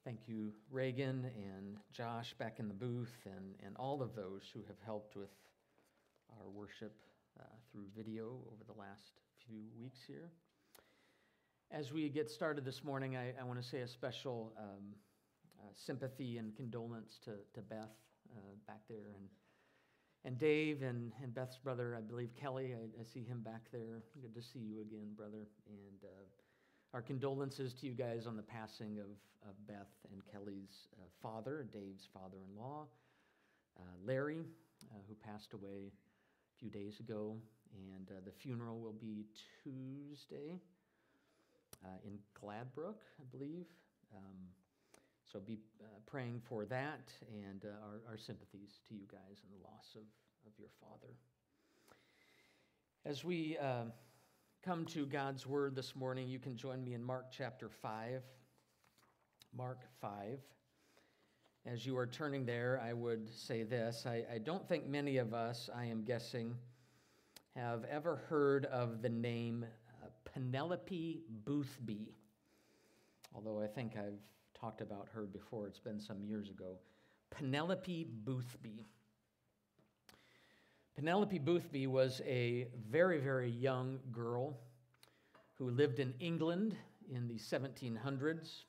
Thank you, Reagan and Josh back in the booth, and all of those who have helped with our worship through video over the last few weeks here. As we get started this morning, I want to say a special sympathy and condolence to Beth back there, and Dave and Beth's brother, I believe Kelly. I see him back there. Good to see you again, brother. And our condolences to you guys on the passing of Beth and Kelly's father, Dave's father-in-law, Larry, who passed away a few days ago. And the funeral will be Tuesday in Gladbrook, I believe. So be praying for that, and our sympathies to you guys in the loss of your father. As we come to God's Word this morning, you can join me in Mark chapter 5. Mark 5. As you are turning there, I would say this. I don't think many of us, I am guessing, have ever heard of the name Penelope Boothby, although I think I've talked about her before. It's been some years ago. Penelope Boothby. Penelope Boothby was a very, very young girl who lived in England in the 1700s.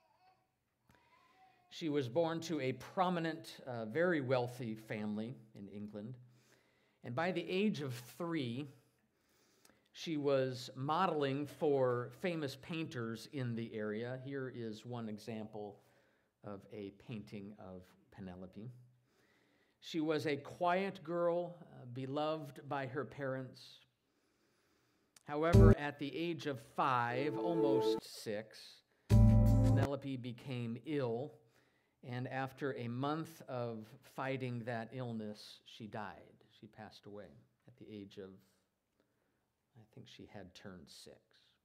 She was born to a prominent, very wealthy family in England. And by the age of 3, she was modeling for famous painters in the area. Here is one example of a painting of Penelope. She was a quiet girl, beloved by her parents. However, at the age of 5, almost 6, Penelope became ill, and after a month of fighting that illness, she died. She passed away at the age of, I think she had turned 6.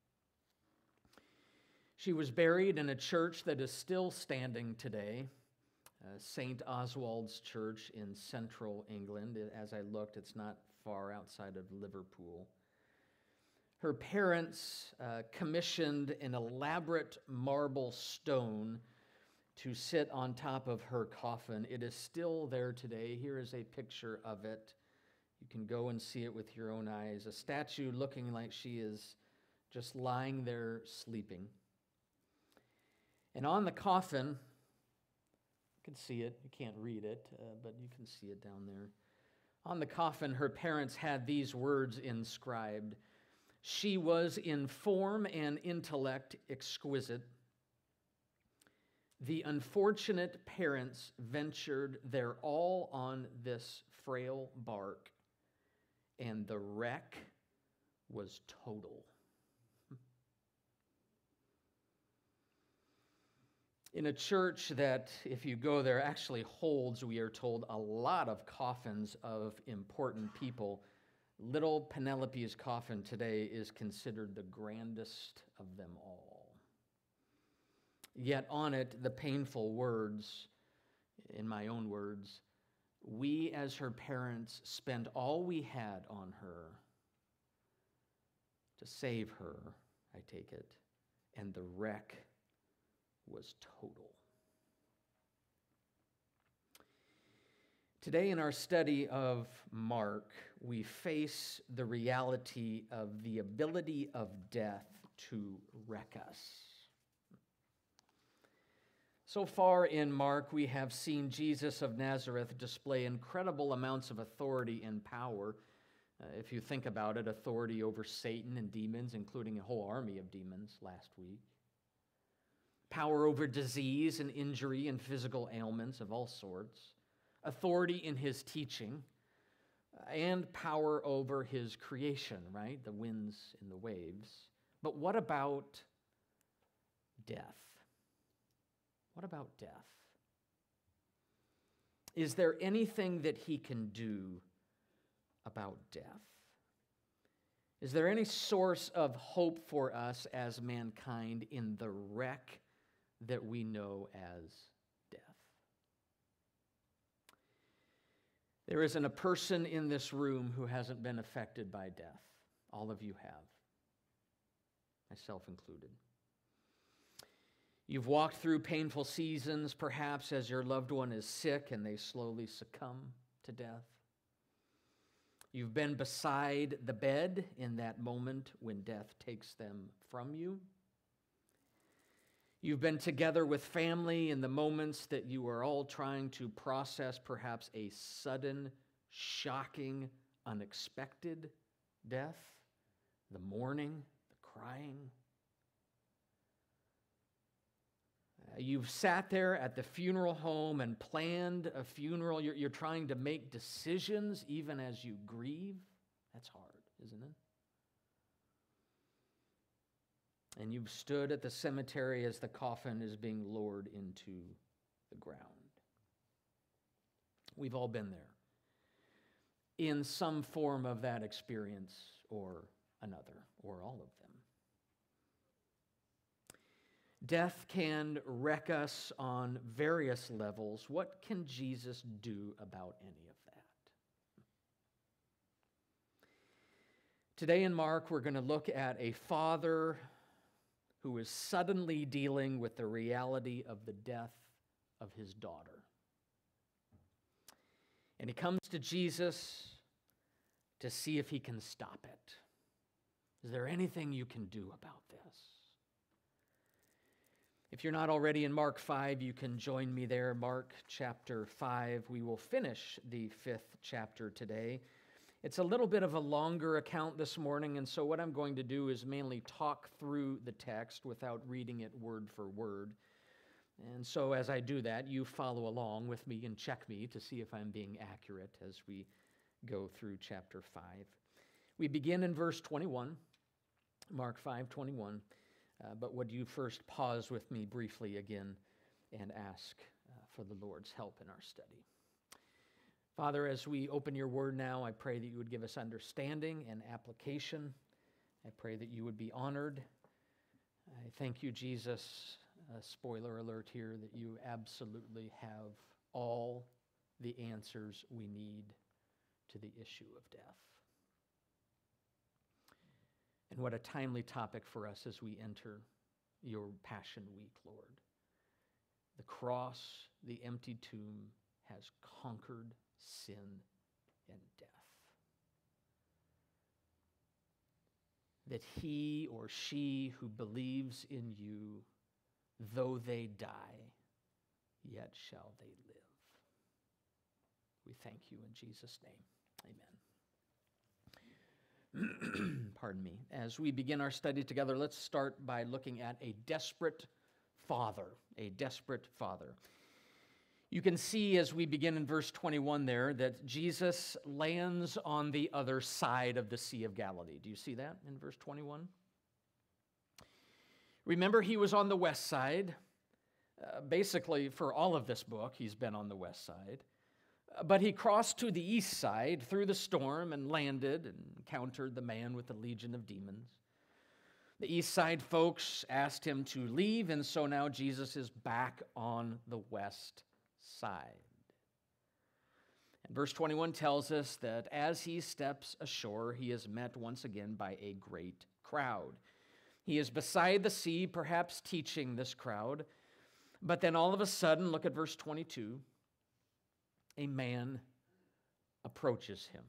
She was buried in a church that is still standing today, St. Oswald's Church in central England. As I looked, it's not far outside of Liverpool. Her parents commissioned an elaborate marble stone to sit on top of her coffin. It is still there today. Here is a picture of it. You can go and see it with your own eyes. A statue looking like she is just lying there sleeping. And on the coffin, you can see it. You can't read it, but you can see it down there. On the coffin, her parents had these words inscribed. She was in form and intellect exquisite. The unfortunate parents ventured their all on this frail bark, and the wreck was total. In a church that, if you go there, actually holds, we are told, a lot of coffins of important people, little Penelope's coffin today is considered the grandest of them all. Yet on it, the painful words, in my own words, we as her parents spent all we had on her to save her, I take it, and the wreck was total. Today in our study of Mark, we face the reality of the ability of death to wreck us. So far in Mark, we have seen Jesus of Nazareth display incredible amounts of authority and power. If you think about it, authority over Satan and demons, including a whole army of demons last week. Power over disease and injury and physical ailments of all sorts. Authority in his teaching. And power over his creation, right? The winds and the waves. But what about death? What about death? Is there anything that he can do about death? Is there any source of hope for us as mankind in the wreck that we know as death? There isn't a person in this room who hasn't been affected by death. All of you have, myself included. You've walked through painful seasons, perhaps as your loved one is sick and they slowly succumb to death. You've been beside the bed in that moment when death takes them from you. You've been together with family in the moments that you are all trying to process perhaps a sudden, shocking, unexpected death, the mourning, the crying. You've sat there at the funeral home and planned a funeral. You're trying to make decisions even as you grieve. That's hard, isn't it? And you've stood at the cemetery as the coffin is being lowered into the ground. We've all been there in some form of that experience or another, or all of them. Death can wreck us on various levels. What can Jesus do about any of that? Today in Mark, we're going to look at a father who is suddenly dealing with the reality of the death of his daughter. And he comes to Jesus to see if he can stop it. Is there anything you can do about this? If you're not already in Mark 5, you can join me there. Mark chapter 5. We will finish the 5th chapter today. It's a little bit of a longer account this morning, and so what I'm going to do is mainly talk through the text without reading it word for word. And so as I do that, you follow along with me and check me to see if I'm being accurate as we go through chapter 5. We begin in verse 21, Mark 5:21. But would you first pause with me briefly again and ask for the Lord's help in our study? Father, as we open your word now, I pray that you would give us understanding and application. I pray that you would be honored. I thank you, Jesus, spoiler alert here, that you absolutely have all the answers we need to the issue of death. And what a timely topic for us as we enter your Passion Week, Lord. The cross, the empty tomb, has conquered sin and death. That he or she who believes in you, though they die, yet shall they live. We thank you in Jesus' name. Amen. Pardon me. As we begin our study together, let's start by looking at a desperate father. A desperate father. You can see as we begin in verse 21 there that Jesus lands on the other side of the Sea of Galilee. Do you see that in verse 21? Remember, he was on the west side. Basically, for all of this book, he's been on the west side. But he crossed to the east side through the storm and landed and encountered the man with the legion of demons. The east side folks asked him to leave, and so now Jesus is back on the west side. And verse 21 tells us that as he steps ashore, he is met once again by a great crowd. He is beside the sea, perhaps teaching this crowd. But then all of a sudden, look at verse 22. A man approaches him.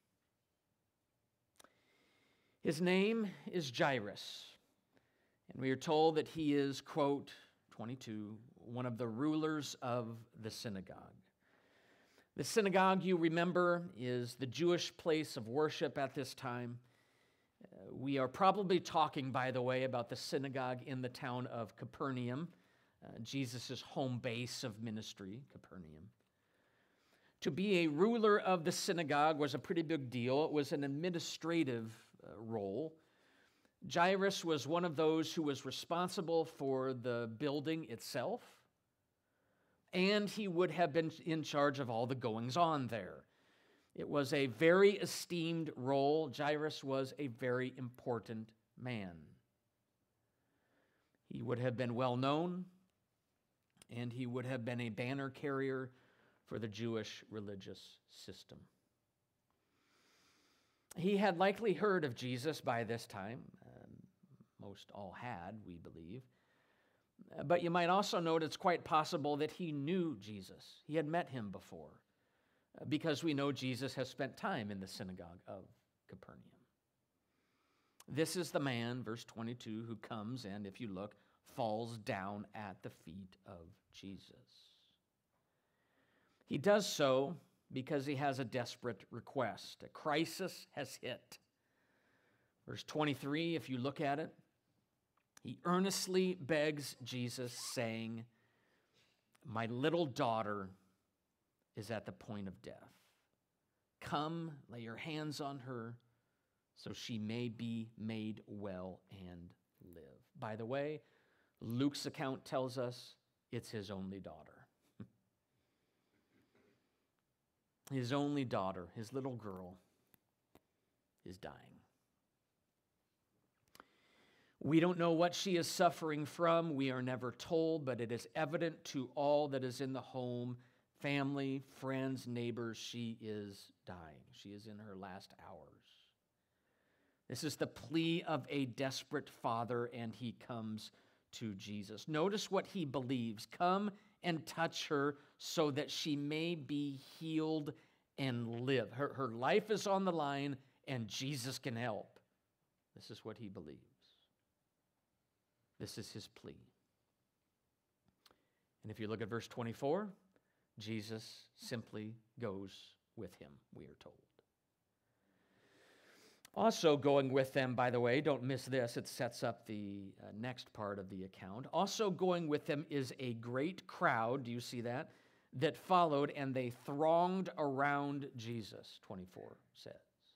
His name is Jairus, and we are told that he is, quote, 22, one of the rulers of the synagogue. The synagogue, you remember, is the Jewish place of worship at this time. We are probably talking, by the way, about the synagogue in the town of Capernaum, Jesus' home base of ministry, Capernaum. To be a ruler of the synagogue was a pretty big deal. It was an administrative role. Jairus was one of those who was responsible for the building itself, and he would have been in charge of all the goings-on there. It was a very esteemed role. Jairus was a very important man. He would have been well known, and he would have been a banner carrier for the Jewish religious system. He had likely heard of Jesus by this time. Most all had, we believe. But you might also note it's quite possible that he knew Jesus. He had met him before, because we know Jesus has spent time in the synagogue of Capernaum. This is the man, verse 22, who comes and, if you look, falls down at the feet of Jesus. He does so because he has a desperate request. A crisis has hit. Verse 23, if you look at it, he earnestly begs Jesus, saying, "My little daughter is at the point of death. Come, lay your hands on her, so she may be made well and live." By the way, Luke's account tells us it's his only daughter. His only daughter, his little girl, is dying. We don't know what she is suffering from. We are never told, but it is evident to all that is in the home, family, friends, neighbors, she is dying. She is in her last hours. This is the plea of a desperate father, and he comes to Jesus. Notice what he believes. Come and touch her so that she may be healed and live. Her life is on the line, and Jesus can help. This is what he believes. This is his plea. And if you look at verse 24, Jesus simply goes with him, we are told. Also going with them, by the way, don't miss this, it sets up the next part of the account. Also going with them is a great crowd, do you see that? That followed, and they thronged around Jesus, 24 says.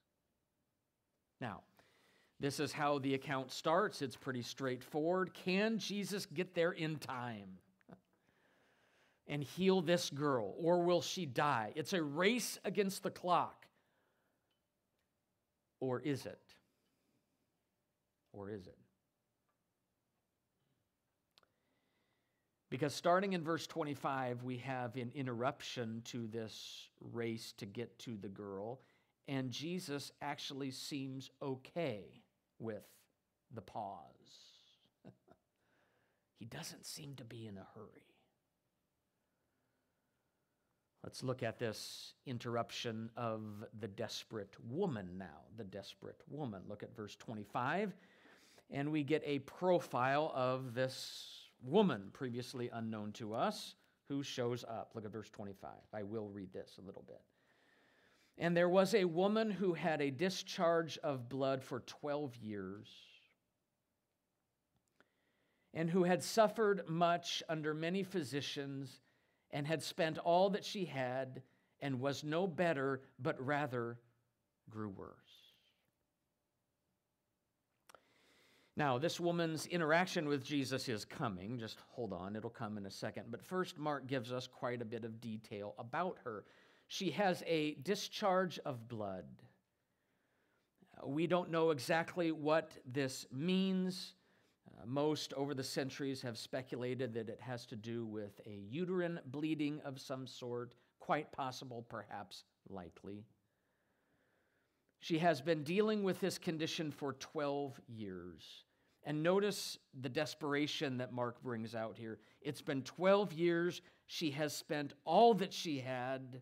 Now, this is how the account starts. It's pretty straightforward. Can Jesus get there in time and heal this girl, or will she die? It's a race against the clock. Or is it? Or is it? Because starting in verse 25, we have an interruption to this race to get to the girl, and Jesus actually seems okay with the pause. He doesn't seem to be in a hurry. Let's look at this interruption of the desperate woman now. The desperate woman. Look at verse 25, and we get a profile of this woman previously unknown to us who shows up. Look at verse 25. I will read this a little bit. And there was a woman who had a discharge of blood for 12 years, and who had suffered much under many physicians, and had spent all that she had, and was no better, but rather grew worse. Now, this woman's interaction with Jesus is coming. Just hold on, it'll come in a second. But first, Mark gives us quite a bit of detail about her. She has a discharge of blood. We don't know exactly what this means. Most over the centuries have speculated that it has to do with a uterine bleeding of some sort, quite possible, perhaps likely. She has been dealing with this condition for 12 years. And notice the desperation that Mark brings out here. It's been 12 years. She has spent all that she had,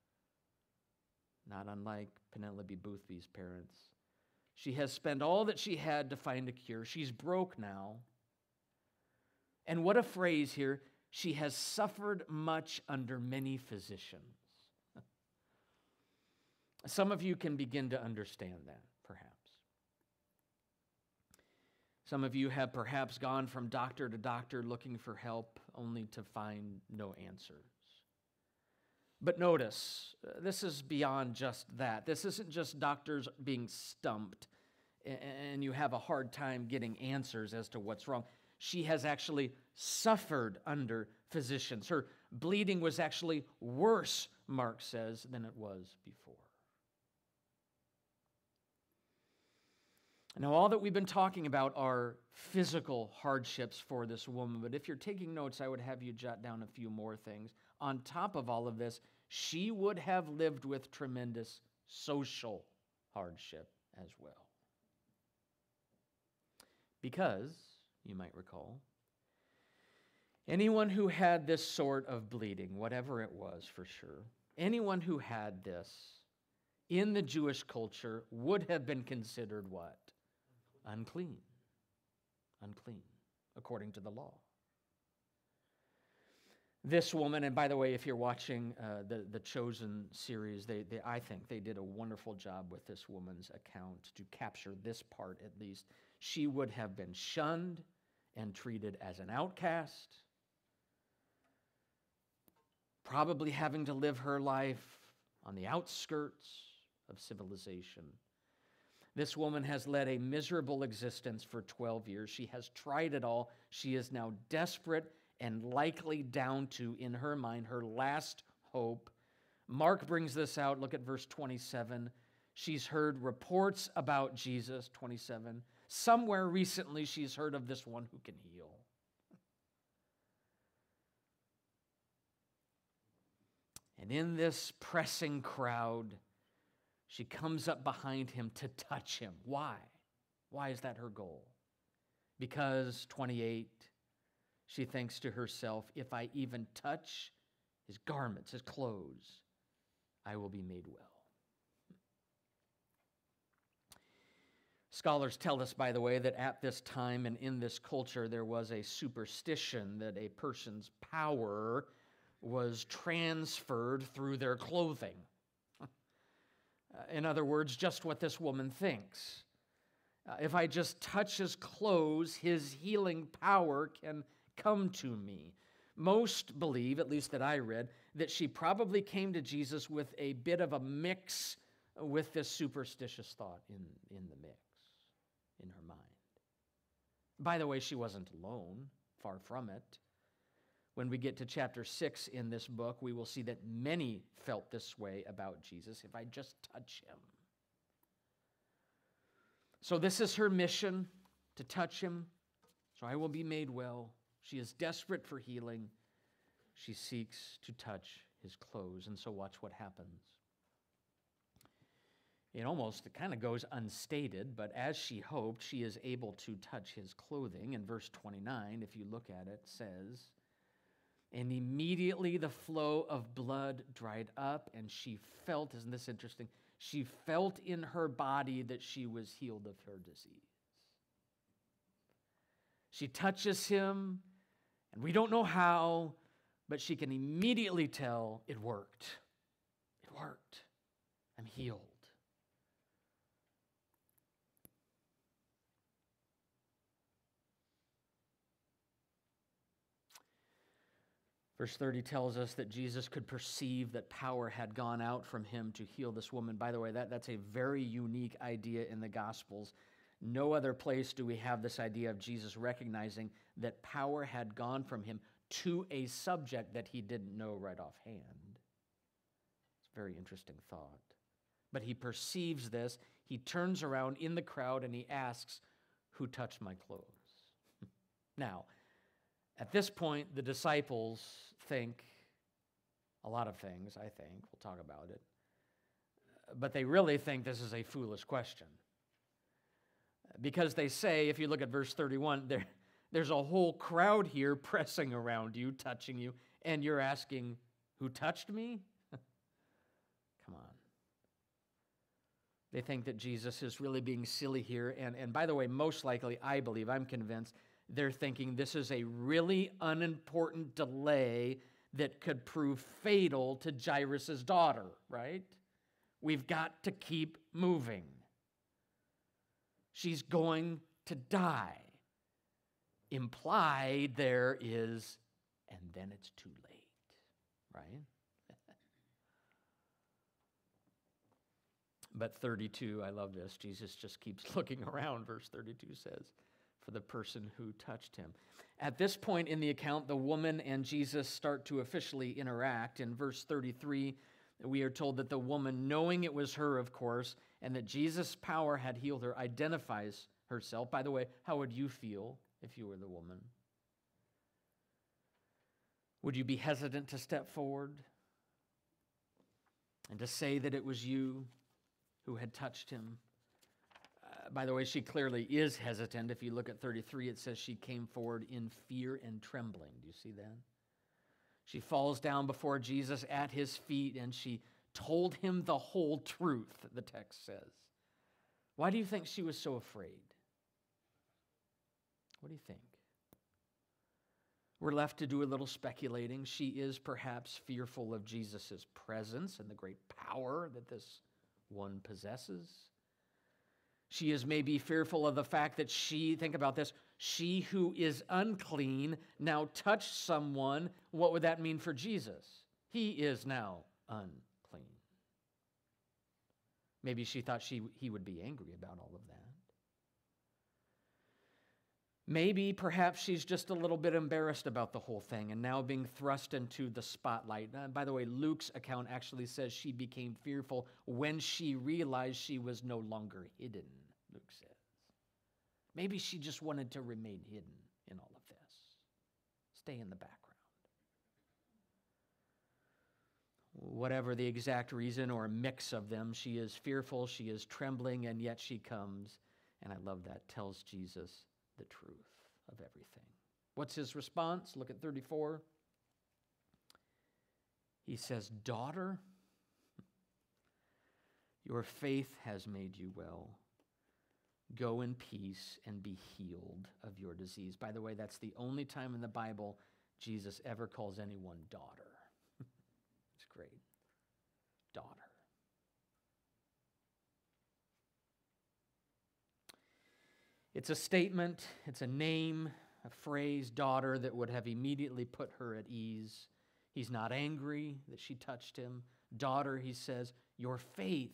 not unlike Penelope Boothby's parents. She has spent all that she had to find a cure. She's broke now. And what a phrase here. She has suffered much under many physicians. Some of you can begin to understand that, perhaps. Some of you have perhaps gone from doctor to doctor looking for help only to find no answers. But notice, this is beyond just that. This isn't just doctors being stumped and you have a hard time getting answers as to what's wrong. She has actually suffered under physicians. Her bleeding was actually worse, Mark says, than it was before. Now, all that we've been talking about are physical hardships for this woman, but if you're taking notes, I would have you jot down a few more things. On top of all of this, she would have lived with tremendous social hardship as well. Because, you might recall, Anyone who had this sort of bleeding, whatever it was for sure, anyone who had this in the Jewish culture would have been considered what? Unclean. Unclean, according to the law. This woman, and by the way, if you're watching the Chosen series, I think they did a wonderful job with this woman's account to capture this part at least. She would have been shunned and treated as an outcast, probably having to live her life on the outskirts of civilization. This woman has led a miserable existence for 12 years. She has tried it all. She is now desperate and likely down to, in her mind, her last hope. Mark brings this out. Look at verse 27. She's heard reports about Jesus, 27. Somewhere recently she's heard of this one who can heal. And in this pressing crowd, she comes up behind him to touch him. Why? Why is that her goal? Because, 28, she thinks to herself, if I even touch his garments, his clothes, I will be made well. Scholars tell us, by the way, that at this time and in this culture, there was a superstition that a person's power was transferred through their clothing. In other words, just what this woman thinks. If I just touch his clothes, his healing power can come to me. Most believe, at least that I read, that she probably came to Jesus with a bit of a mix with this superstitious thought in the mix, in her mind. By the way, she wasn't alone, far from it. When we get to chapter 6 in this book, we will see that many felt this way about Jesus. If I just touch him. So this is her mission, to touch him, so I will be made well. She is desperate for healing. She seeks to touch his clothes, and so watch what happens. It kind of goes unstated, but as she hoped, she is able to touch his clothing. In verse 29, if you look at it, says, and immediately the flow of blood dried up, and she felt, isn't this interesting? She felt in her body that she was healed of her disease. She touches him, and we don't know how, but she can immediately tell it worked. It worked. I'm healed. Verse 30 tells us that Jesus could perceive that power had gone out from him to heal this woman. By the way, that's a very unique idea in the Gospels. No other place do we have this idea of Jesus recognizing that power had gone from him to a subject that he didn't know right offhand. It's a very interesting thought. But he perceives this. He turns around in the crowd and he asks, who touched my clothes? Now, at this point, the disciples think a lot of things, I think. We'll talk about it. But they really think this is a foolish question. Because they say, if you look at verse 31, there's a whole crowd here pressing around you, touching you, and you're asking, who touched me? Come on. They think that Jesus is really being silly here. And by the way, most likely, I believe, I'm convinced, they're thinking this is a really unimportant delay that could prove fatal to Jairus' daughter, right? We've got to keep moving. She's going to die. Implied there is, and then it's too late, right? But 32, I love this. Jesus just keeps looking around, verse 32 says, for the person who touched him. At this point in the account, the woman and Jesus start to officially interact. In verse 33, we are told that the woman, knowing it was her, of course, and that Jesus' power had healed her, identifies herself. By the way, how would you feel if you were the woman? Would you be hesitant to step forward and to say that it was you who had touched him? By the way, she clearly is hesitant. If you look at 33, it says she came forward in fear and trembling. Do you see that? She falls down before Jesus at his feet, and she told him the whole truth, the text says. Why do you think she was so afraid? What do you think? We're left to do a little speculating. She is perhaps fearful of Jesus' presence and the great power that this one possesses. She is maybe fearful of the fact that think about this, she who is unclean now touched someone. What would that mean for Jesus? He is now unclean. Maybe she thought he would be angry about all of that. Maybe, perhaps she's just a little bit embarrassed about the whole thing and now being thrust into the spotlight. By the way, Luke's account actually says she became fearful when she realized she was no longer hidden, Luke says. Maybe she just wanted to remain hidden in all of this, stay in the background. Whatever the exact reason or a mix of them, she is fearful, she is trembling, and yet she comes, and I love that, tells Jesus the truth of everything. What's his response? Look at 34. He says, "Daughter, your faith has made you well. Go in peace and be healed of your disease." By the way, that's the only time in the Bible Jesus ever calls anyone daughter. It's great. Daughter. It's a statement, it's a name, a phrase, daughter, that would have immediately put her at ease. He's not angry that she touched him. Daughter, he says, your faith.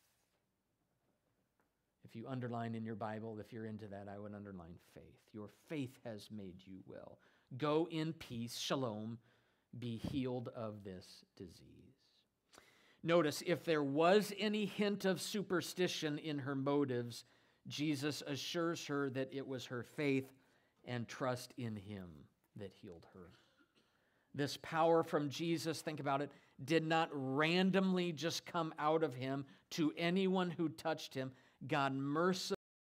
If you underline in your Bible, if you're into that, I would underline faith. Your faith has made you well. Go in peace, shalom, be healed of this disease. Notice, if there was any hint of superstition in her motives, Jesus assures her that it was her faith and trust in him that healed her. This power from Jesus, think about it, did not randomly just come out of him to anyone who touched him. God mercifully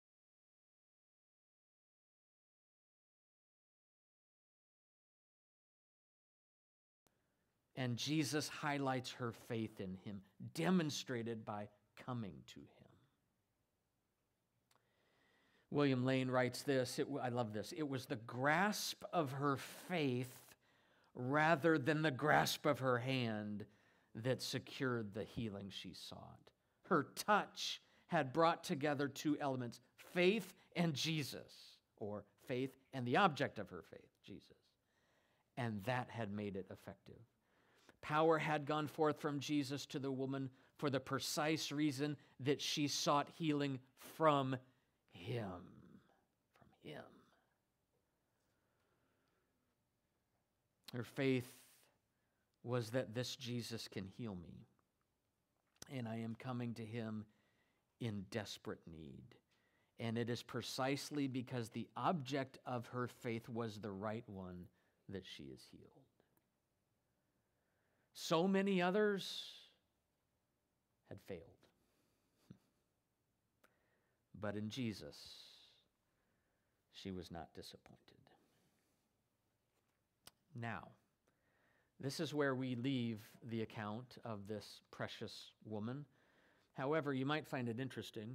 and Jesus highlights her faith in him, demonstrated by coming to him. William Lane writes this, I love this, it was the grasp of her faith rather than the grasp of her hand that secured the healing she sought. Her touch had brought together two elements, faith and Jesus, or faith and the object of her faith, Jesus. And that had made it effective. Power had gone forth from Jesus to the woman for the precise reason that she sought healing from him. From him. Her faith was that this Jesus can heal me, and I am coming to him in desperate need. And it is precisely because the object of her faith was the right one that she is healed. So many others had failed. But in Jesus, she was not disappointed. Now, this is where we leave the account of this precious woman. However, you might find it interesting,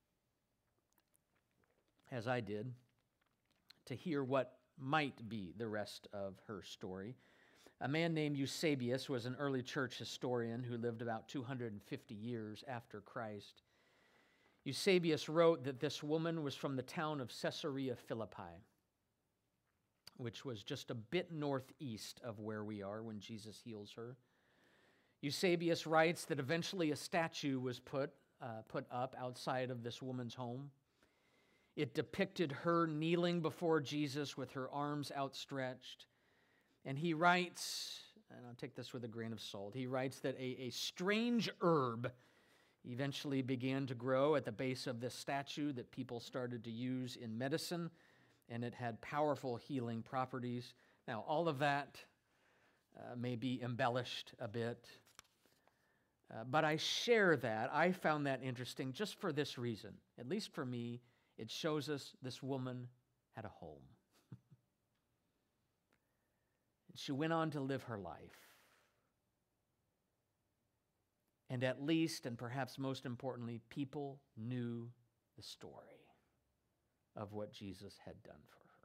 as I did, to hear what might be the rest of her story. A man named Eusebius was an early church historian who lived about 250 years after Christ. Eusebius wrote that this woman was from the town of Caesarea Philippi, which was just a bit northeast of where we are when Jesus heals her. Eusebius writes that eventually a statue was put up outside of this woman's home. It depicted her kneeling before Jesus with her arms outstretched. And he writes, and I'll take this with a grain of salt, he writes that a strange herb eventually began to grow at the base of this statue that people started to use in medicine, and it had powerful healing properties. Now, all of that may be embellished a bit, But I share that. I found that interesting just for this reason. At least for me, it shows us this woman had a home. She went on to live her life. And at least, and perhaps most importantly, people knew the story of what Jesus had done for her.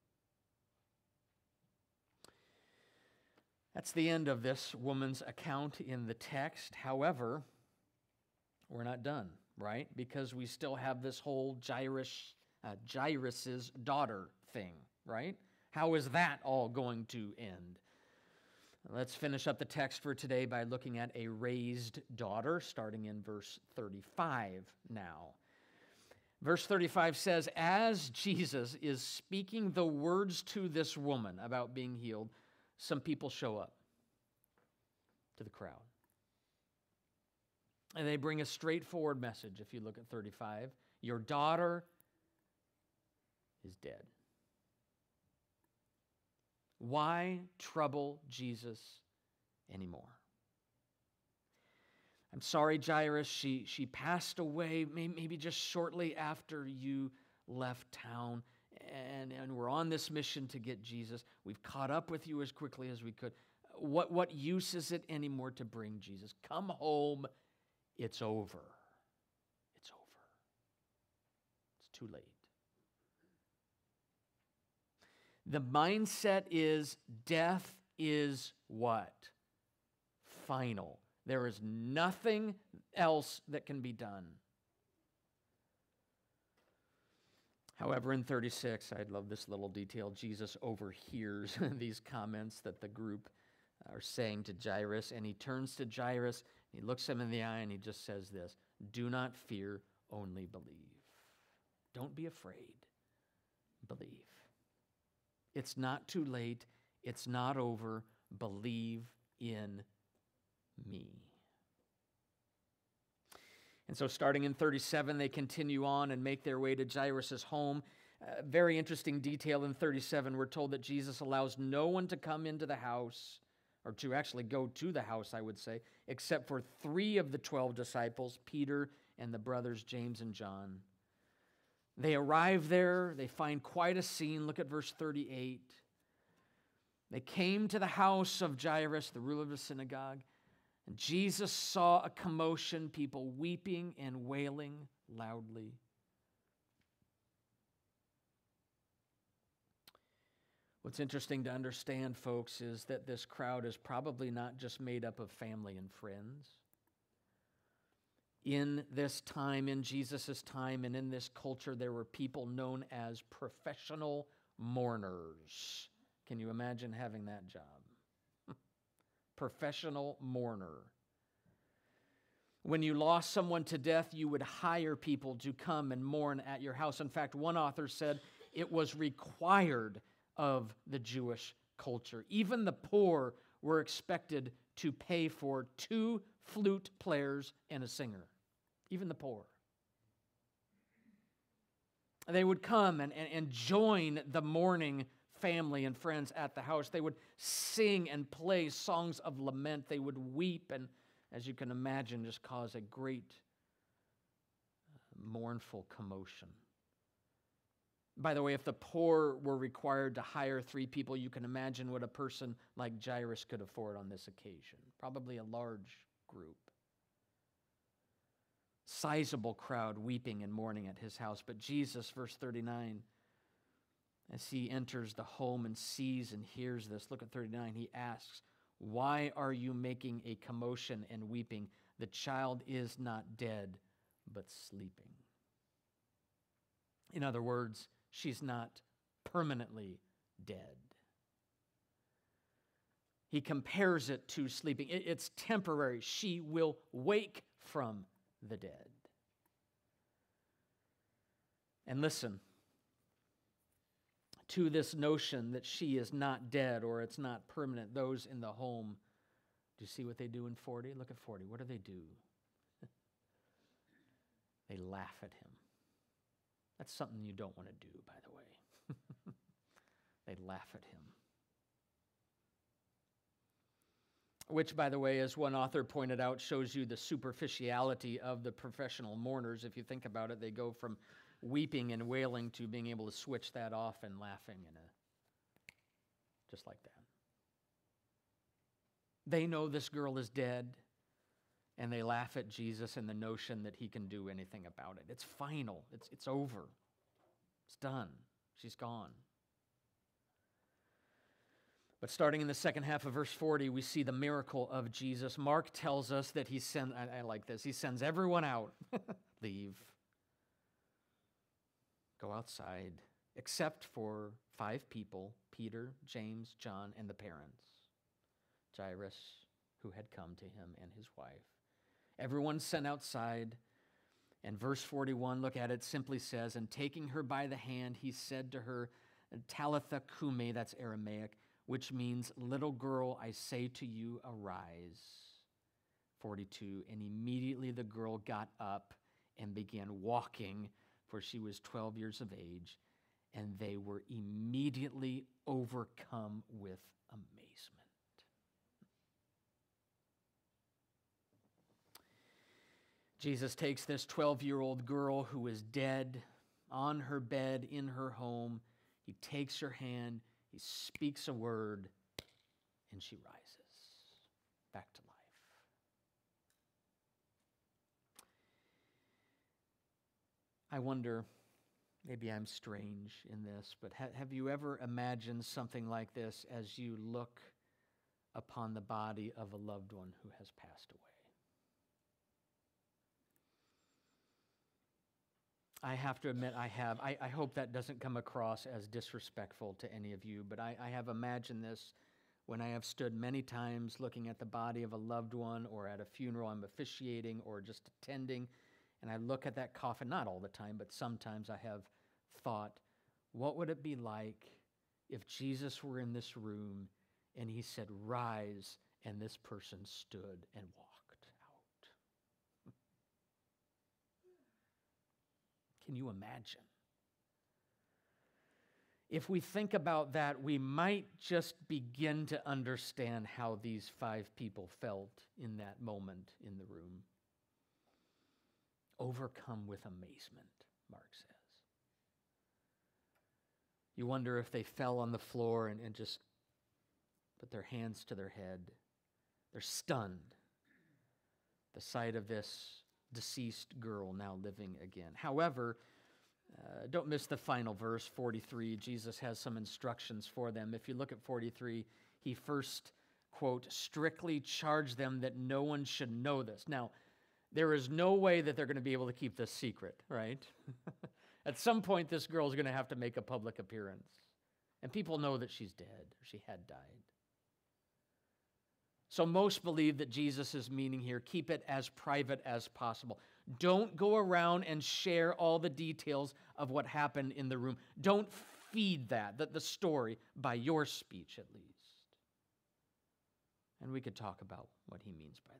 That's the end of this woman's account in the text. However, we're not done, right? Because we still have this whole Jairus' daughter thing, right? How is that all going to end? Let's finish up the text for today by looking at a raised daughter, starting in verse 35 now. Verse 35 says, as Jesus is speaking the words to this woman about being healed, some people show up to the crowd. And they bring a straightforward message, if you look at 35. Your daughter is dead. Why trouble Jesus anymore? I'm sorry, Jairus, she passed away maybe just shortly after you left town, and we're on this mission to get Jesus. We've caught up with you as quickly as we could. What use is it anymore to bring Jesus? Come home. It's over. It's over. It's too late. The mindset is death is what? Final. There is nothing else that can be done. However, in 36, I love this little detail. Jesus overhears these comments that the group are saying to Jairus, and he turns to Jairus, he looks him in the eye, and he just says this, do not fear, only believe. Don't be afraid. Believe. It's not too late. It's not over. Believe in me. And so starting in 37, they continue on and make their way to Jairus' home. Very interesting detail in 37. We're told that Jesus allows no one to come into the house, or to actually go to the house, I would say, except for 3 of the 12 disciples, Peter and the brothers James and John. They arrive there. They find quite a scene. Look at verse 38. They came to the house of Jairus, the ruler of the synagogue, and Jesus saw a commotion, people weeping and wailing loudly. What's interesting to understand, folks, is that this crowd is probably not just made up of family and friends. In this time, in Jesus' time, and in this culture, there were people known as professional mourners. Can you imagine having that job? Professional mourner. When you lost someone to death, you would hire people to come and mourn at your house. In fact, one author said it was required of the Jewish culture. Even the poor were expected to pay for 2 flute players and a singer. Even the poor. They would come and join the mourning family and friends at the house. They would sing and play songs of lament. They would weep and, as you can imagine, just cause a great mournful commotion. By the way, if the poor were required to hire 3 people, you can imagine what a person like Jairus could afford on this occasion. Probably a large group. Sizable crowd weeping and mourning at his house. But Jesus, verse 39, as he enters the home and sees and hears this, look at 39, he asks, why are you making a commotion and weeping? The child is not dead, but sleeping. In other words, she's not permanently dead. He compares it to sleeping. It's temporary. She will wake from the dead. And listen, to this notion that she is not dead or it's not permanent, those in the home, do you see what they do in 40? Look at 40. What do? They laugh at him. That's something you don't want to do, by the way. They laugh at him. which, by the way, as one author pointed out, shows you the superficiality of the professional mourners. If you think about it, they go from weeping and wailing to being able to switch that off and laughing just like that. They know this girl is dead, and they laugh at Jesus and the notion that he can do anything about it. It's final. It's over. It's done. She's gone. But starting in the second half of verse 40, we see the miracle of Jesus. Mark tells us that he sends, I like this, he sends everyone out. Leave. Go outside, except for 5 people, Peter, James, John, and the parents, Jairus, who had come to him, and his wife. Everyone sent outside, and verse 41, look at it, simply says, and taking her by the hand, he said to her, Talitha kume, that's Aramaic, which means, little girl, I say to you, arise. 42, and immediately the girl got up and began walking, for she was 12 years of age, and they were immediately overcome with amazement. Jesus takes this 12-year-old girl who is dead on her bed in her home. He takes her hand, he speaks a word, and she rises back to life. I wonder, maybe I'm strange in this, but have you ever imagined something like this as you look upon the body of a loved one who has passed away? I have to admit I have. I hope that doesn't come across as disrespectful to any of you, but I have imagined this when I have stood many times looking at the body of a loved one or at a funeral I'm officiating or just attending, and I look at that coffin, not all the time, but sometimes I have thought, what would it be like if Jesus were in this room and he said, rise, and this person stood and walked out? Can you imagine? If we think about that, we might just begin to understand how these 5 people felt in that moment in the room. Overcome with amazement, Mark says. You wonder if they fell on the floor and just put their hands to their head. They're stunned. The sight of this deceased girl now living again. However, don't miss the final verse, 43. Jesus has some instructions for them. If you look at 43, he first, quote, strictly charged them that no one should know this. Now, there is no way that they're going to be able to keep this secret, right? At some point, this girl is going to have to make a public appearance. And people know that she's dead, or she had died. So most believe that Jesus is meaning here, keep it as private as possible. Don't go around and share all the details of what happened in the room. Don't feed the story by your speech, at least. And we could talk about what he means by that.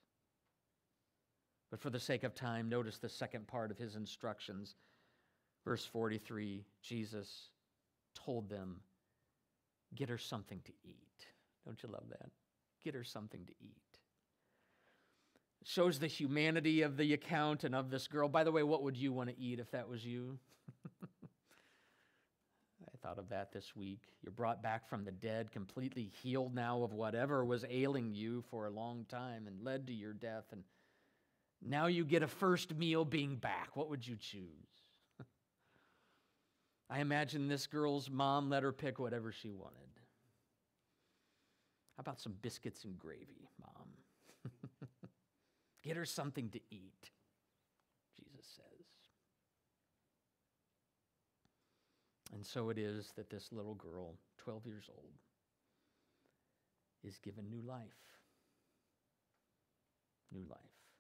But for the sake of time, notice the second part of his instructions. Verse 43, Jesus told them, get her something to eat. Don't you love that? Get her something to eat. It shows the humanity of the account and of this girl. By the way, what would you want to eat if that was you? I thought of that this week. You're brought back from the dead, completely healed now of whatever was ailing you for a long time and led to your death. And now you get a first meal being back. What would you choose? I imagine this girl's mom let her pick whatever she wanted. How about some biscuits and gravy, Mom? Get her something to eat, Jesus says. And so it is that this little girl, 12 years old, is given new life. New life.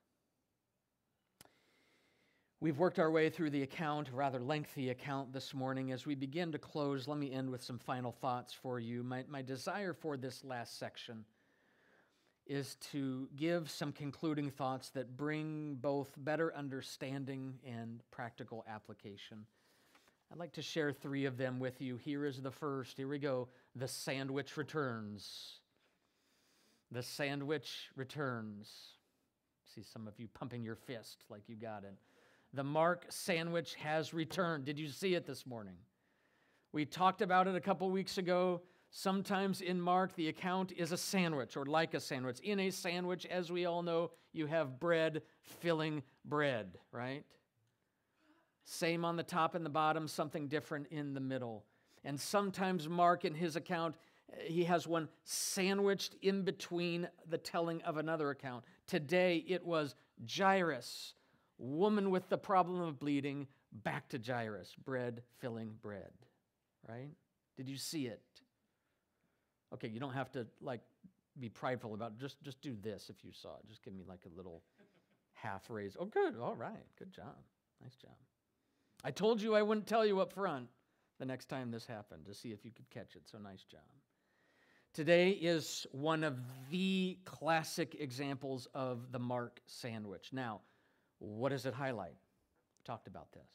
We've worked our way through the account, a rather lengthy account this morning. As we begin to close, let me end with some final thoughts for you. My desire for this last section is to give some concluding thoughts that bring both better understanding and practical application. I'd like to share 3 of them with you. Here is the first. Here we go. The sandwich returns. The sandwich returns. See some of you pumping your fist like you got it. The Mark sandwich has returned. Did you see it this morning? We talked about it a couple weeks ago. Sometimes in Mark, the account is a sandwich or like a sandwich. In a sandwich, as we all know, you have bread filling bread, right? Same on the top and the bottom, something different in the middle. And sometimes Mark, in his account, he has one sandwiched in between the telling of another account. Today, it was Jairus, woman with the problem of bleeding, back to Jairus, bread filling bread, right? Did you see it? Okay, you don't have to be prideful about it. Just do this if you saw it. Just give me a little half raise. Oh, good. All right. Good job. Nice job. I told you I wouldn't tell you up front the next time this happened to see if you could catch it. So nice job. Today is one of the classic examples of the Mark sandwich. Now, what does it highlight? We talked about this.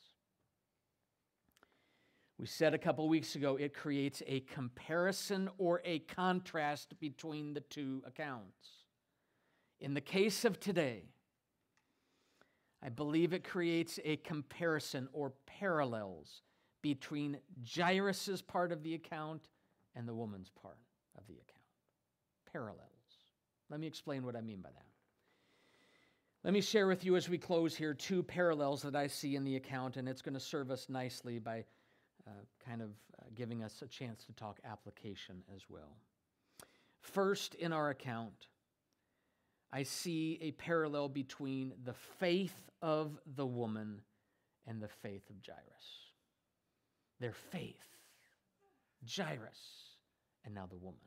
We said a couple weeks ago it creates a comparison or a contrast between the two accounts. In the case of today, I believe it creates a comparison or parallels between Jairus' part of the account and the woman's part of the account. Parallels. Let me explain what I mean by that. Let me share with you as we close here two parallels that I see in the account, and it's going to serve us nicely by giving us a chance to talk application as well. First, in our account, I see a parallel between the faith of the woman and the faith of Jairus. Their faith, Jairus, and now the woman.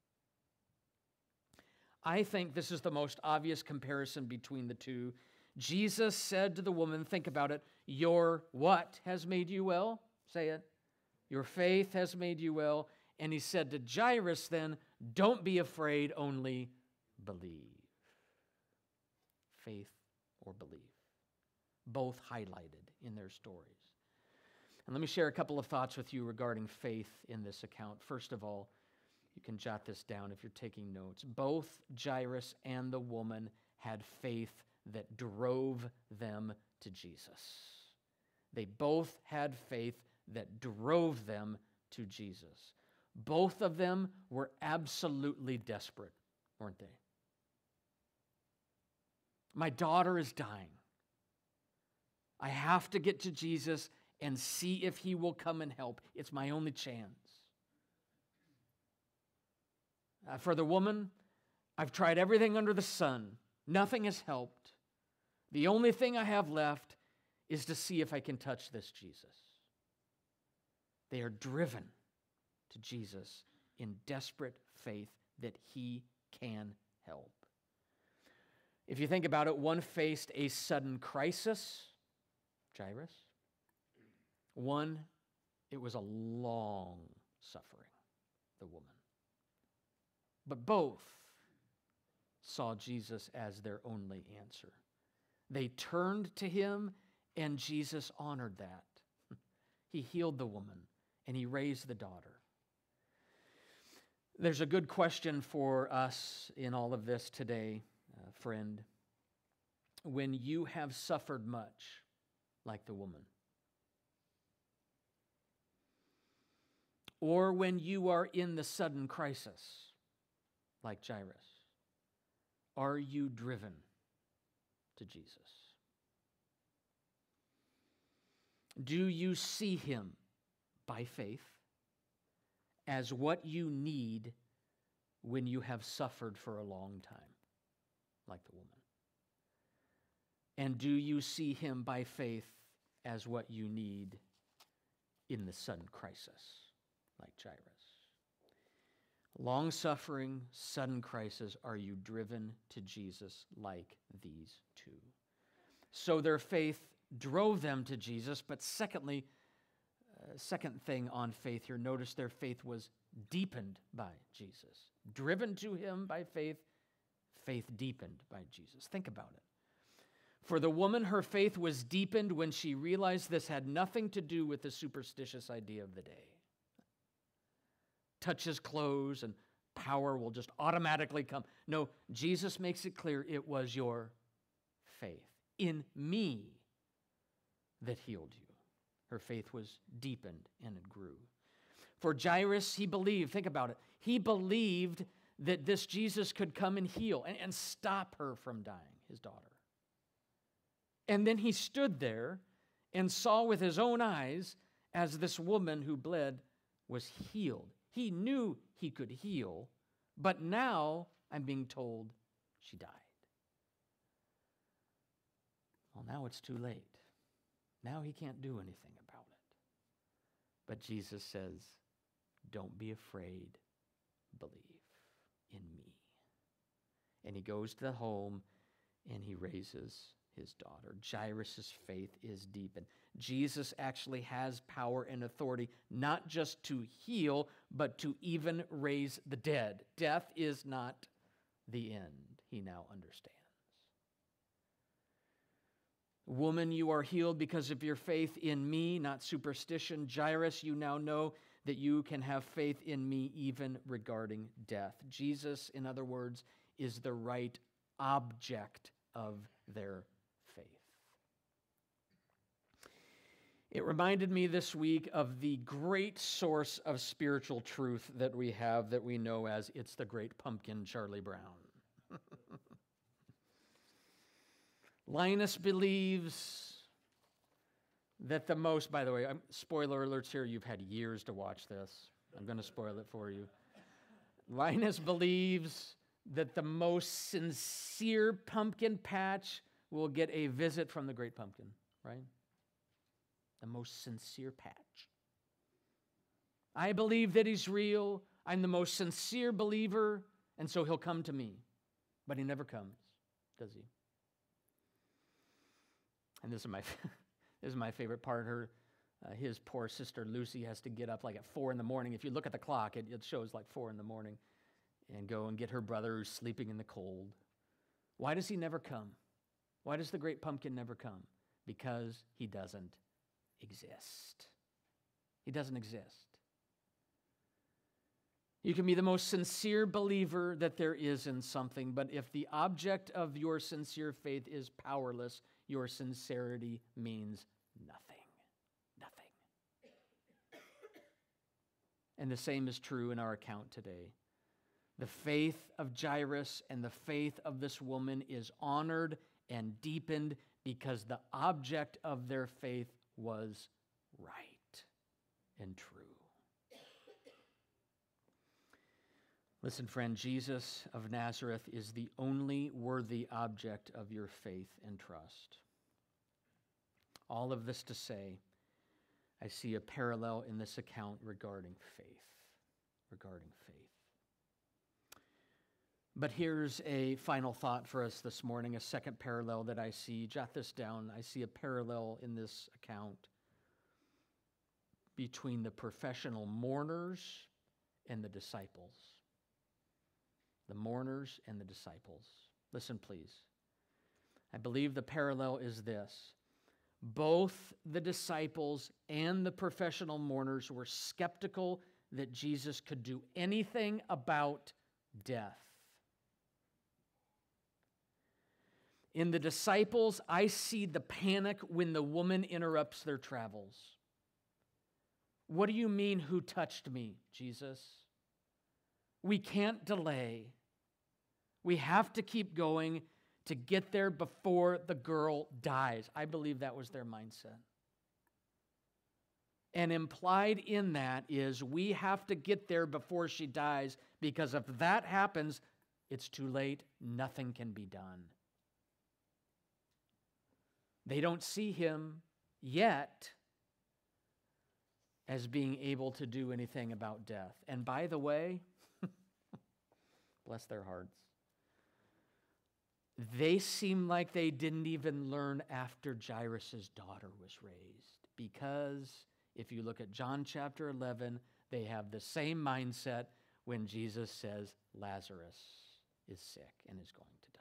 I think this is the most obvious comparison between the two. Jesus said to the woman, think about it, your what has made you well? Say it. Your faith has made you well. And he said to Jairus then, don't be afraid, only believe. Faith or belief. Both highlighted in their stories. And let me share a couple of thoughts with you regarding faith in this account. First of all, you can jot this down if you're taking notes. Both Jairus and the woman had faith that drove them to Jesus. They both had faith that drove them to Jesus. Both of them were absolutely desperate, weren't they? My daughter is dying. I have to get to Jesus and see if he will come and help. It's my only chance. For the woman, I've tried everything under the sun. Nothing has helped. The only thing I have left is to see if I can touch this Jesus. They are driven to Jesus in desperate faith that he can help. If you think about it, one faced a sudden crisis, Jairus. One, it was a long suffering, the woman. But both saw Jesus as their only answer. They turned to him, and Jesus honored that. He healed the woman, and he raised the daughter. There's a good question for us in all of this today, friend. When you have suffered much, like the woman, or when you are in the sudden crisis, like Jairus, are you driven to Jesus? Do you see him by faith as what you need when you have suffered for a long time, like the woman? And do you see him by faith as what you need in the sudden crisis, like Jairus? Long-suffering, sudden crisis, are you driven to Jesus like these two? So their faith drove them to Jesus, but secondly, second thing on faith here, notice their faith was deepened by Jesus. Driven to him by faith, faith deepened by Jesus. Think about it. For the woman, her faith was deepened when she realized this had nothing to do with the superstitious idea of the day. Touch his clothes and power will just automatically come. No, Jesus makes it clear it was your faith in me that healed you. Her faith was deepened and it grew. For Jairus, he believed, think about it, he believed that this Jesus could come and heal and stop her from dying, his daughter. And then he stood there and saw with his own eyes as this woman who bled was healed. He knew he could heal, but now I'm being told she died. Well, now it's too late. Now he can't do anything about it. But Jesus says, don't be afraid, believe in me. And he goes to the home and he raises his daughter. Jairus' faith is deepened. Jesus actually has power and authority, not just to heal, but to even raise the dead. Death is not the end, he now understands. Woman, you are healed because of your faith in me, not superstition. Jairus, you now know that you can have faith in me even regarding death. Jesus, in other words, is the right object of their faith. It reminded me this week of the great source of spiritual truth that we have, that we know as It's the Great Pumpkin, Charlie Brown. Linus believes that the most, by the way, spoiler alerts here, you've had years to watch this. I'm going to spoil it for you. Linus believes that the most sincere pumpkin patch will get a visit from the Great Pumpkin, right? The most sincere patch. I believe that he's real. I'm the most sincere believer, and so he'll come to me. But he never comes, does he? And this is my favorite part. His poor sister Lucy has to get up like at 4 a.m. If you look at the clock, it shows like 4 a.m. and go and get her brother who's sleeping in the cold. Why does he never come? Why does the Great Pumpkin never come? Because he doesn't exist. He doesn't exist. You can be the most sincere believer that there is in something, but if the object of your sincere faith is powerless, your sincerity means nothing. Nothing. And the same is true in our account today. The faith of Jairus and the faith of this woman is honored and deepened because the object of their faith was right and true. Listen, friend, Jesus of Nazareth is the only worthy object of your faith and trust. All of this to say, I see a parallel in this account regarding faith. Regarding faith. But here's a final thought for us this morning, a second parallel that I see. Jot this down. I see a parallel in this account between the professional mourners and the disciples. The mourners and the disciples. Listen, please. I believe the parallel is this. Both the disciples and the professional mourners were skeptical that Jesus could do anything about death. In the disciples, I see the panic when the woman interrupts their travels. What do you mean, who touched me, Jesus? We can't delay. We have to keep going to get there before the girl dies. I believe that was their mindset. And implied in that is we have to get there before she dies, because if that happens, it's too late. Nothing can be done. They don't see him yet as being able to do anything about death. And by the way, bless their hearts, they seem like they didn't even learn after Jairus' daughter was raised. Because if you look at John chapter 11, they have the same mindset when Jesus says Lazarus is sick and is going to die.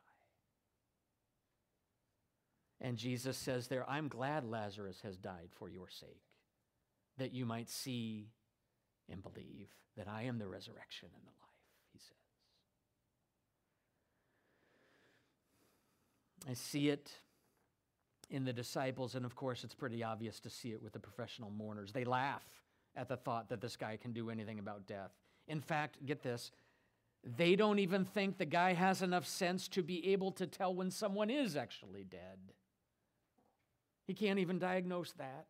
And Jesus says there, I'm glad Lazarus has died for your sake, that you might see and believe that I am the resurrection and the life. he says. I see it in the disciples, and of course it's pretty obvious to see it with the professional mourners. They laugh at the thought that this guy can do anything about death. In fact, get this, they don't even think the guy has enough sense to be able to tell when someone is actually dead. He can't even diagnose that.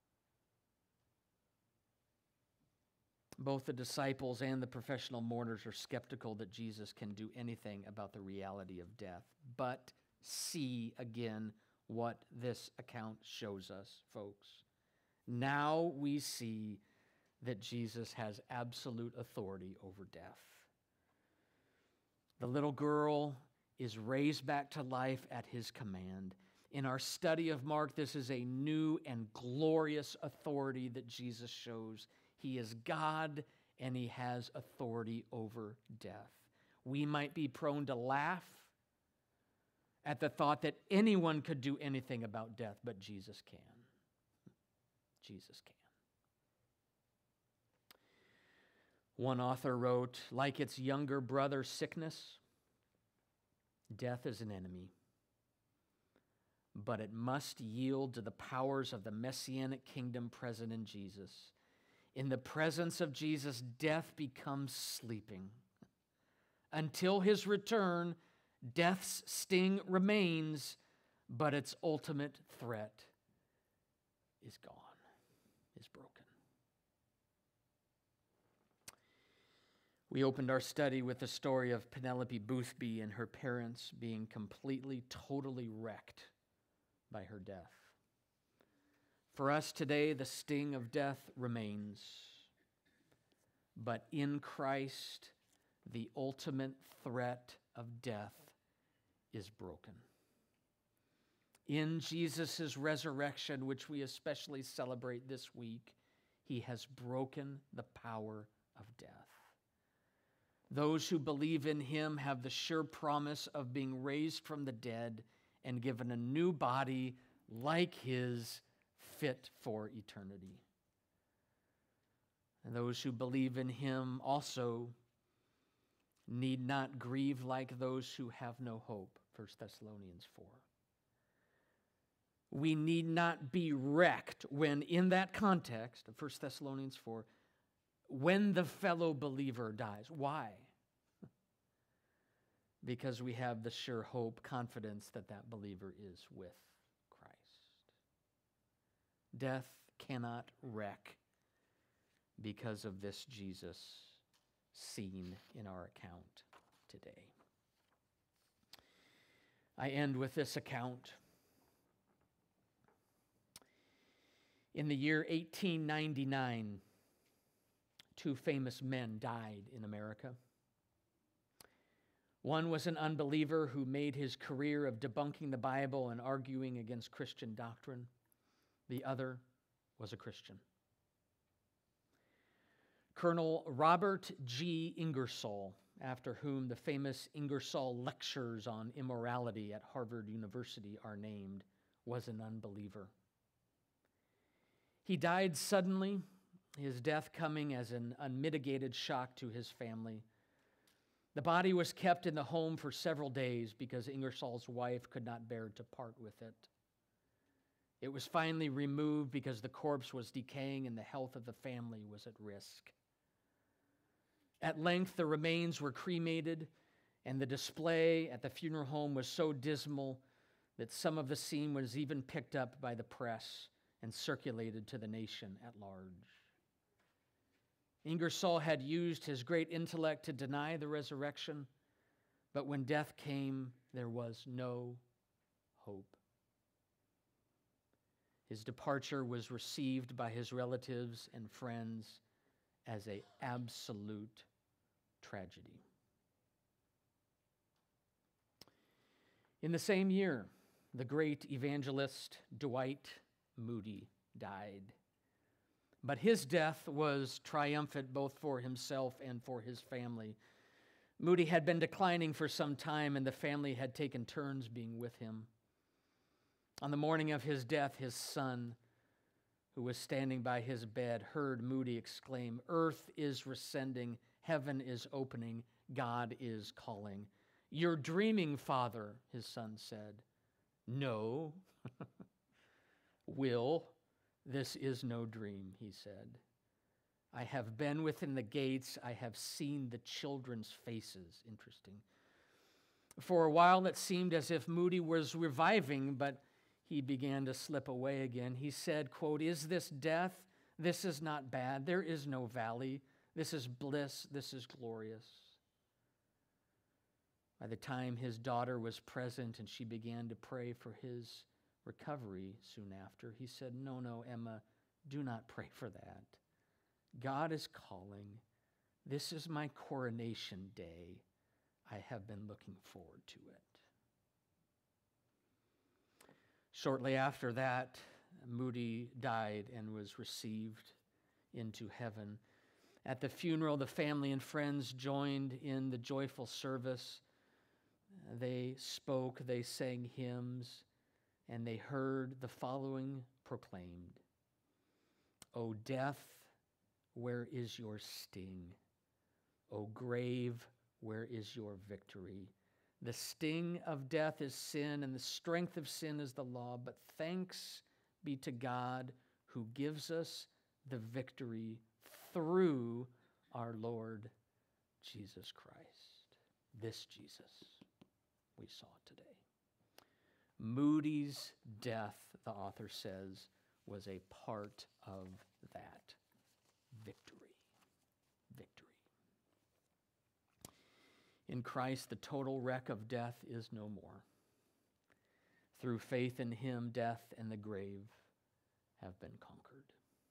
Both the disciples and the professional mourners are skeptical that Jesus can do anything about the reality of death. But see again what this account shows us, folks. Now we see that Jesus has absolute authority over death. The little girl is raised back to life at his command. In our study of Mark, this is a new and glorious authority that Jesus shows. He is God, and he has authority over death. We might be prone to laugh at the thought that anyone could do anything about death, but Jesus can. Jesus can. One author wrote, like its younger brother, sickness, death is an enemy, but it must yield to the powers of the Messianic kingdom present in Jesus. In the presence of Jesus, death becomes sleeping. Until his return, death's sting remains, but its ultimate threat is gone, is broken. We opened our study with the story of Penelope Boothby and her parents being completely, totally wrecked by her death. For us today, the sting of death remains, but in Christ, the ultimate threat of death is broken. In Jesus' resurrection, which we especially celebrate this week, he has broken the power of death. Those who believe in him have the sure promise of being raised from the dead and given a new body like his, fit for eternity. And those who believe in him also need not grieve like those who have no hope, 1 Thessalonians 4. We need not be wrecked when, in that context of 1 Thessalonians 4, when the fellow believer dies. Why? Because we have the sure hope, confidence that that believer is with Christ. Death cannot wreck because of this Jesus seen in our account today. I end with this account. In the year 1899, two famous men died in America. One was an unbeliever who made his career of debunking the Bible and arguing against Christian doctrine. The other was a Christian. Colonel Robert G. Ingersoll, after whom the famous Ingersoll Lectures on Immorality at Harvard University are named, was an unbeliever. He died suddenly, his death coming as an unmitigated shock to his family. The body was kept in the home for several days because Ingersoll's wife could not bear to part with it. It was finally removed because the corpse was decaying and the health of the family was at risk. At length, the remains were cremated, and the display at the funeral home was so dismal that some of the scene was even picked up by the press and circulated to the nation at large. Ingersoll had used his great intellect to deny the resurrection, but when death came, there was no hope. His departure was received by his relatives and friends as an absolute tragedy. In the same year, the great evangelist Dwight Moody died. But his death was triumphant both for himself and for his family. Moody had been declining for some time, and the family had taken turns being with him. On the morning of his death, his son, who was standing by his bed, heard Moody exclaim, "Earth is rescinding, heaven is opening, God is calling. "You're dreaming, Father," his son said. "No." "Will, this is no dream," he said. "I have been within the gates. I have seen the children's faces." Interesting. For a while it seemed as if Moody was reviving, but he began to slip away again. He said, quote, "Is this death? This is not bad. There is no valley. This is bliss. This is glorious." By the time his daughter was present and she began to pray for his recovery soon after, he said, No, Emma, do not pray for that. God is calling. This is my coronation day. I have been looking forward to it." Shortly after that, Moody died and was received into heaven. At the funeral, the family and friends joined in the joyful service. They spoke, they sang hymns, and they heard the following proclaimed: "O death, where is your sting? O grave, where is your victory? The sting of death is sin, and the strength of sin is the law. But thanks be to God who gives us the victory through our Lord Jesus Christ." This Jesus we saw today. Moody's death, the author says, was a part of that victory. Victory. In Christ, the total wreck of death is no more. Through faith in him, death and the grave have been conquered.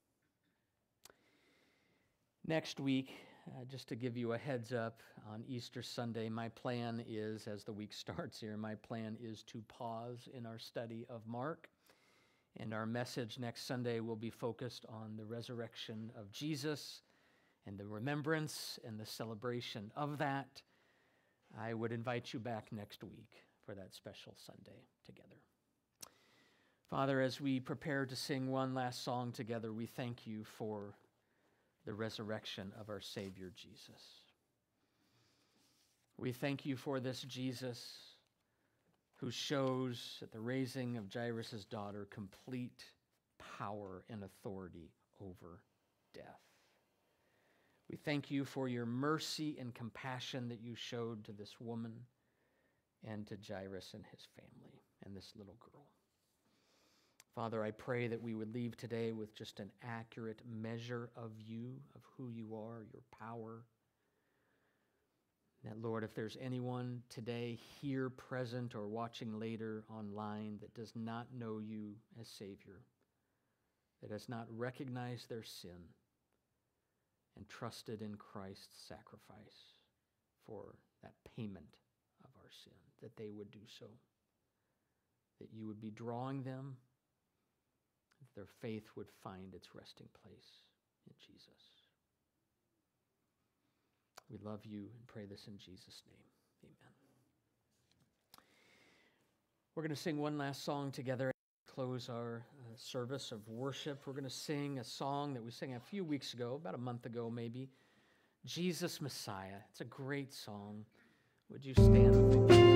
Next week, just to give you a heads up, on Easter Sunday, my plan is, as the week starts here, my plan is to pause in our study of Mark. And our message next Sunday will be focused on the resurrection of Jesus and the remembrance and the celebration of that. I would invite you back next week for that special Sunday together. Father, as we prepare to sing one last song together, we thank you for the resurrection of our Savior Jesus. We thank you for this Jesus who shows at the raising of Jairus' daughter complete power and authority over death. We thank you for your mercy and compassion that you showed to this woman and to Jairus and his family and this little girl. Father, I pray that we would leave today with just an accurate measure of you, of who you are, your power. That, Lord, if there's anyone today here present or watching later online that does not know you as Savior, that has not recognized their sin and trusted in Christ's sacrifice for that payment of our sin, that they would do so, that you would be drawing them, that their faith would find its resting place in Jesus. We love you and pray this in Jesus' name. Amen. We're going to sing one last song together to close our service of worship. We're going to sing a song that we sang a few weeks ago, about a month ago maybe, Jesus Messiah. It's a great song. Would you stand with me?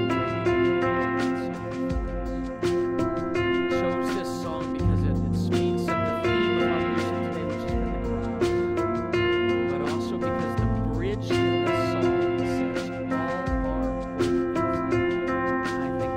I chose this song because it speaks of the theme of our mission today, which has been the cross, but also because the bridge to this song says, all are holy. I think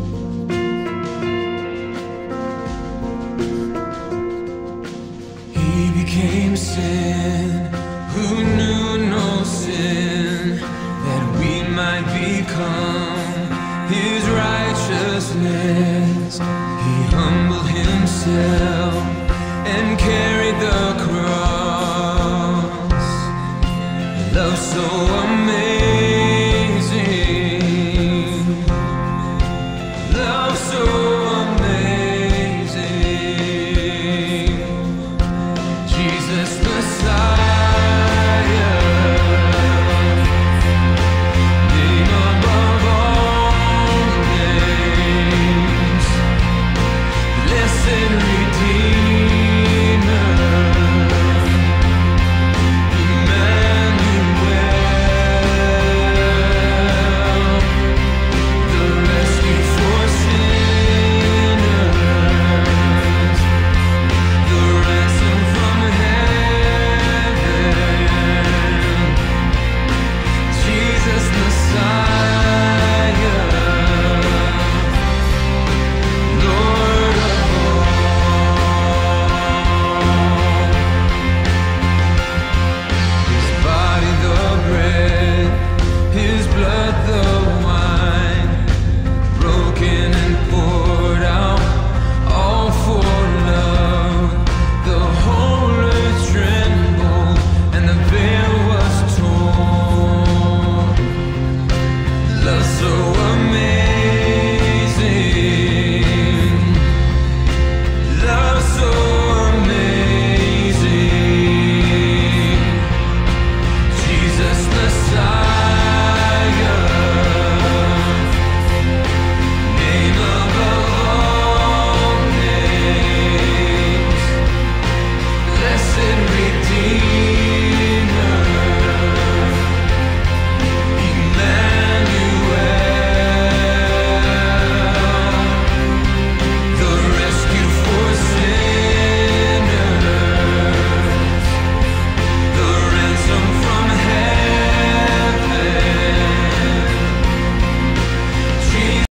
that He became sin who knew no sin, that we might become his righteousness. He humbled himself and carried the cross. Love so